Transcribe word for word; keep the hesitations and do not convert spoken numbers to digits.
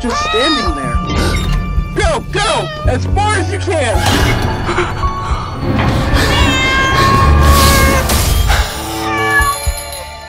just standing there. Go, go! As far as you can!